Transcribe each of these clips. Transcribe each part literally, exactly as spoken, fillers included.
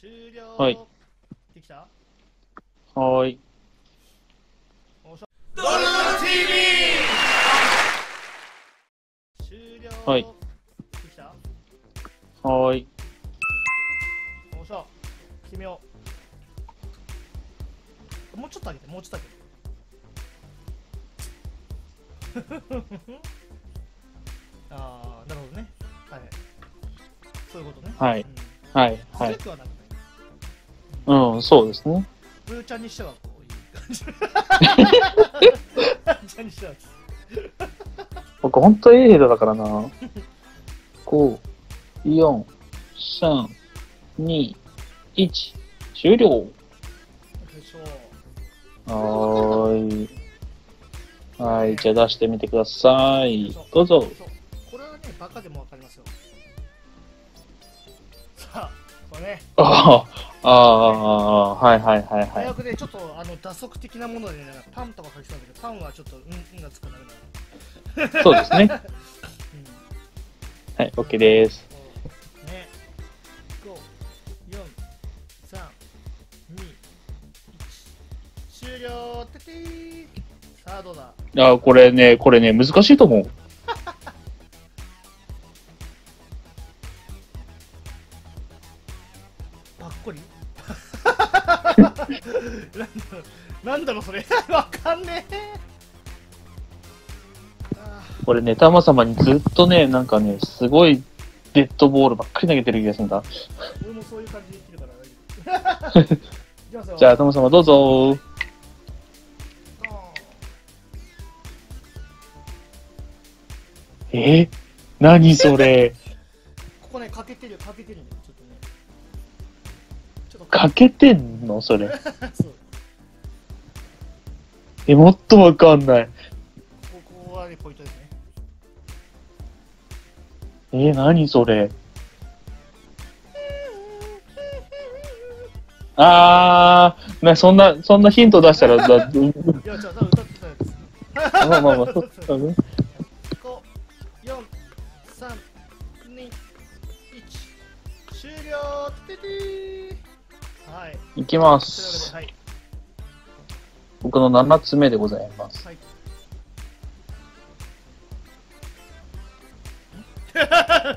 終了。 はい。 できた？ はーい。 ドルドル ティーブイ 終了。 はい。 できた？ はーい。 おっしゃ。決めよう。もうちょっと上げて、もうちょっと上げて。ああ、なるほどね。はい。そういうことね。 はい。 うん、 はい。はい。 強くはなくない。 うん、そうですね。 ブーちゃんにしてはこういい感じ。ブーちゃんにしては。 僕、ほんと A だからな。ご、よん、さん、に、いち、終了。 でしょう。 はーい。はい。じゃあ出してみてください。どうぞ。 これはね、バカでもわかりますよ。さあ、これね。 ああ、ああ、はいはいはいはい。 大学でちょっとあの打足的なものでね、パンとか書きそうだけど、パンはちょっとうんうんがつくなるな。 そうですね。 うん、 はい、OK です。 ね、ご、よん、さん、に、いち、終了。ててー。さあどうだ。 あ、これね、これね、難しいと思う。 ばっこりなんだろうそれわかんねえ。 これね、タマ様にずっとね、なんかね、すごいデッドボールばっかり投げてる気がするんだ。 俺もそういう感じで生きるから大丈夫。 じゃあ、タマ様どうぞ。えー、何それ。 ここね、欠けてるよ、欠けてるんだよ、ちょっとね。ちょっと欠けてんのそれ。 そう。 え、もっとわかんない。 ここはね、ポイントですね。 えー、何それ。あー、な、そんな、そんなヒント出したら、だ、 いや、じゃあ、多分歌ってたやつ。 まあまあまあ、そうだね。 ご、よん、さん、に、いち、終了。ててー。はい。 いきまというわけす。 で、はい。 僕のななつめでございます。 はい。ちょっと待ってよ。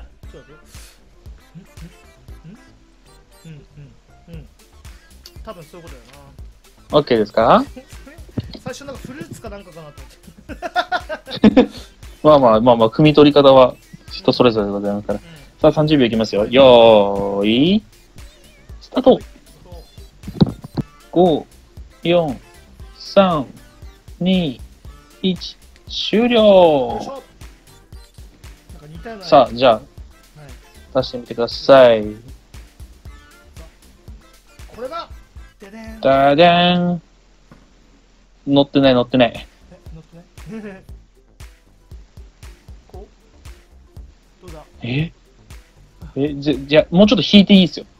うんうんうんうん。多分そういうことだよ OK ですか？ な。最初なんかフルーツかなんかかなと思って。 まあまあまあまあ、組み取り方は人それぞれでございますから。さあ、さんじゅうびょういきますよ。よーい、スタート。ご、よん、さん、に、いち、終了。さあ、じゃあ、出してみてください。 これが、ででん。 ダダン。乗ってない乗ってない。 え、乗ってない。こうどうだ。 ええ、じゃ、じゃ、もうちょっと引いていいですよ。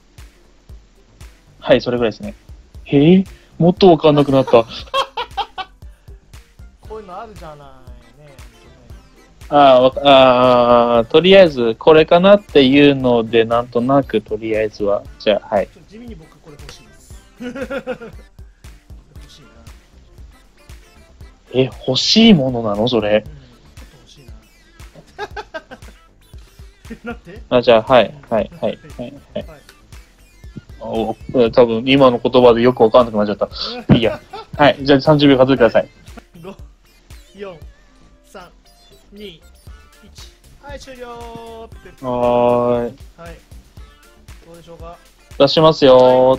はい、それぐらいですね。えー、もっとわかんなくなった。 こういうのあるじゃないね。 あーあー、とりあえず、これかなっていうので、なんとなく、とりあえずは。じゃあ、はい。 ちょっと地味に僕これ欲しいです。欲しいな。 え、欲しいものなのそれ。 うん、ちょっと欲しいな。なんて？ あ、じゃあ、はい、はい、はい、はい、はい。お多分今の言葉でよくわかんなくなっちゃった。いいや。はい、じゃあさんじゅうびょう数えてください。 ご、よん、さん、に、いち。はい、終了。 はーい。 はい。どうでしょうか。 出しますよ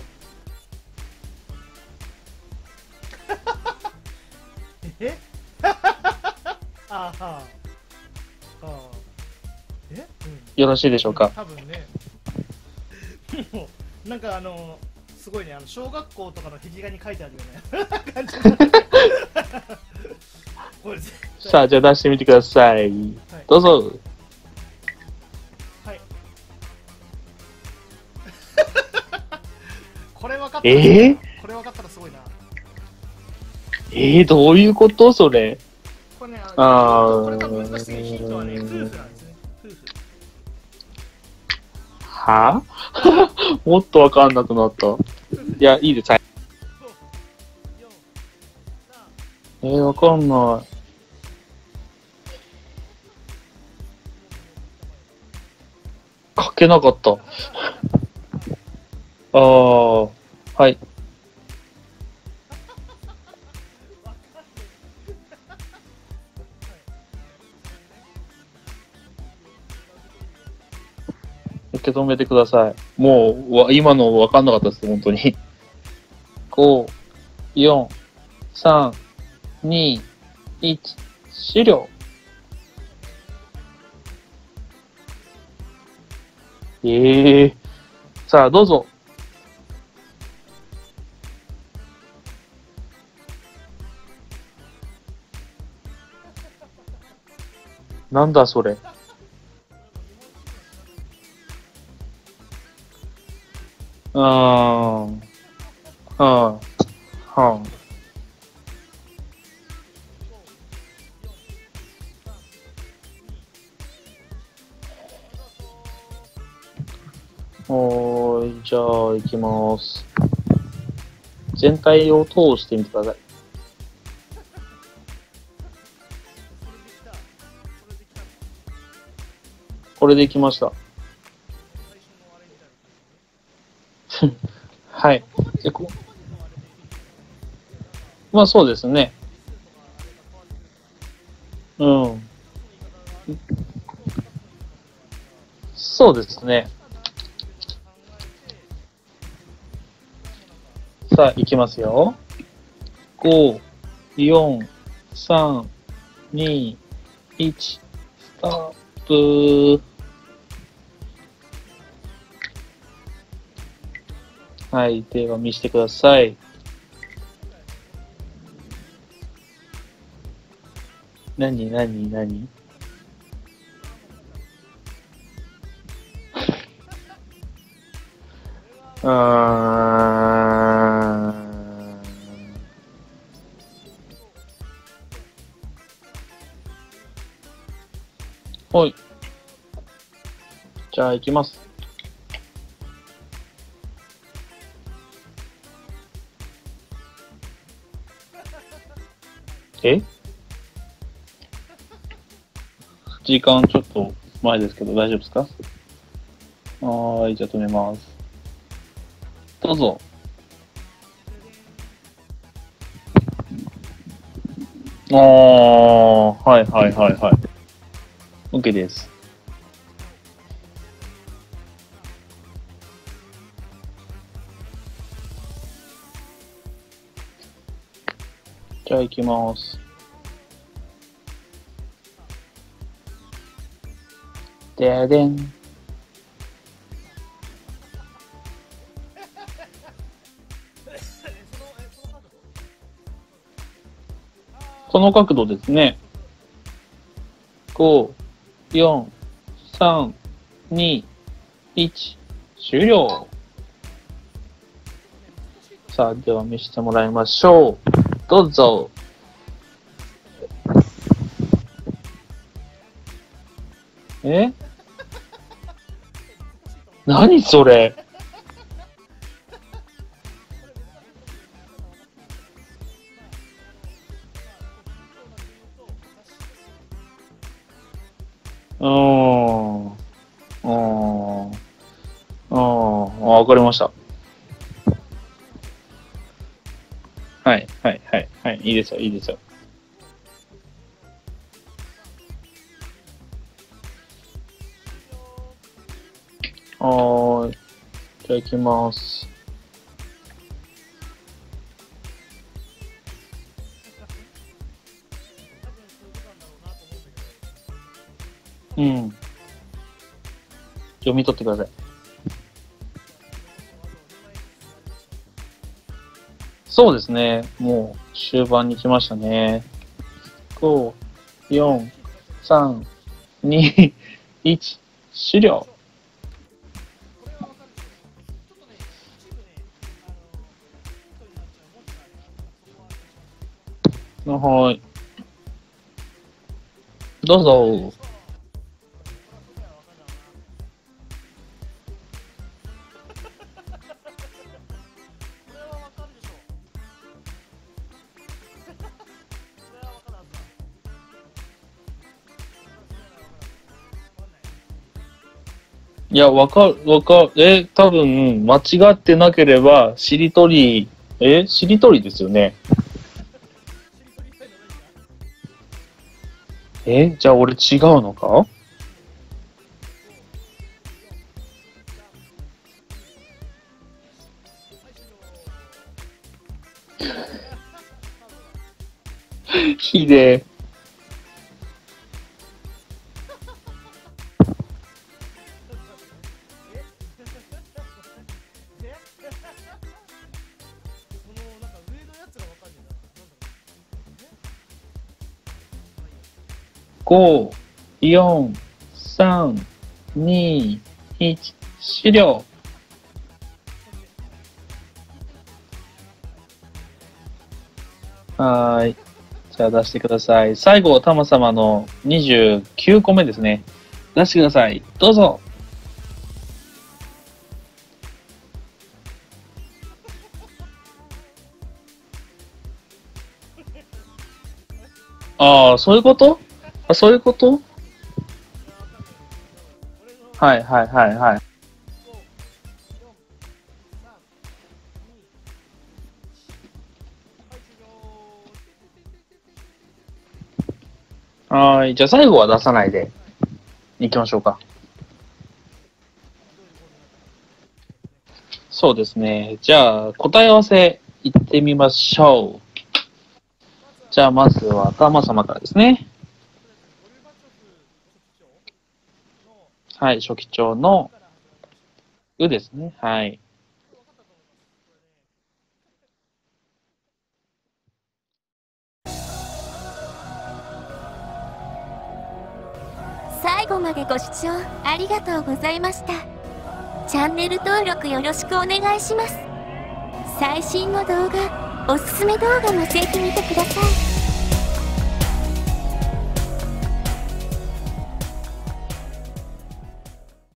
ー。えあはあ。え、うん、 よろしいでしょうか。 多分ね。もう、なんかあの、すごいね、あの小学校とかの壁画に書いてあるよね。感じこれさあ、じゃあ出してみてください。はい、どうぞ。 はい。これ分かったら、 えー、 これ分かったらすごいな。 えー、どういうことそれ。 これね、ああこれ多分難しいヒントはね、夫婦なんですね。夫婦。 はぁもっとわかんなくなった。いや、いいです。はい。えー、わかんない。書けなかった。ああ、はい。受け止めてください。もう、わ今のわかんなかったです、本当に。ご、よん、さん、に、いち、終了。ええー。さあ、どうぞ。なんだそれ。うーん。はあ。はあ。おーい、じゃあ、行きます。全体を通してみてください。これできました。はい。でこまあそうですね。うん。そうですね。さあ、いきますよ。ご、よん、さん、に、いち、スタート。はい、では見せてください。なになになにうーん。はい。じゃあ、行きます。え時間ちょっと前ですけど大丈夫ですか？はーい、じゃあ止めます。どうぞ。あー、はいはいはいはい。OK です。じゃあ行きます。ででん。この角度ですね。ご、よん、さん、に、いち、終了。さあ、では見せてもらいましょう。どうぞ。え？何それ？うーん。うーん。うーん。わかりました。はい、はい、はい、はい。いいですよ、いいですよ。はーい。じゃあ行きます。うん。読み取ってください。そうですね。もう終盤に来ましたね。ご、よん、さん、に、いち、終了。はい。どうぞ。 いや、わかる、わかる。え、多分、間違ってなければ、しりとり、え、しりとりですよね。え、じゃあ俺違うのか？ひでえ。ご、よん、さん、に、いち、終了。はーい。じゃあ出してください。最後、タマ様のにじゅうきゅうこめですね。出してください。どうぞ。ああ、そういうこと？あ、そういうこと？はいはいはいはい。はーい。じゃあ最後は出さないで行きましょうか。そうですね。じゃあ答え合わせ行ってみましょう。じゃあまずはタマ様からですね。はい、初期長のうですね。はい。 最後までご視聴ありがとうございました。チャンネル登録よろしくお願いします。最新の動画、おすすめ動画もぜひ見てください。